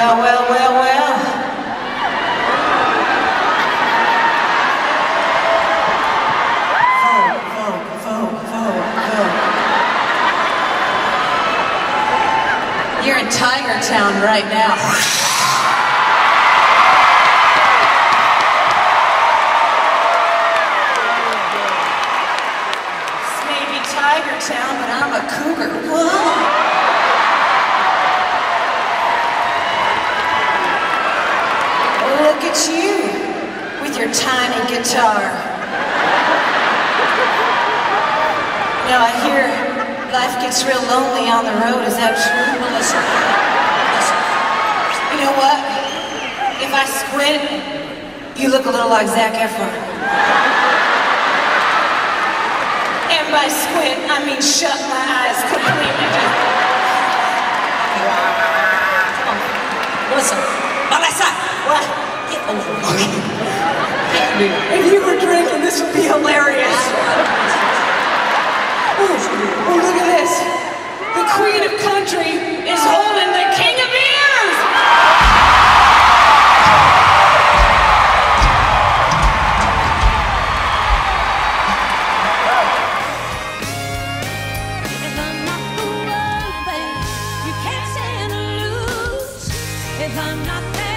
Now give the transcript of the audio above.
Well, well, well, well. Vogue. You're in Tiger Town right now. This may be Tiger Town, but I'm a cougar. Whoa. Look at you, with your tiny guitar. You know, I hear life gets real lonely on the road. Is that true? Well, listen. You know what? If I squint, you look a little like Zac Efron. And by squint, I mean shut my eyes completely. Listen, Melissa, what? Get over me. If you were drinking, this would be hilarious. Oh, look at this. The Queen of Country is holding the King of Ears. If I'm not the one, babe, you can't stand to lose. If I'm not there.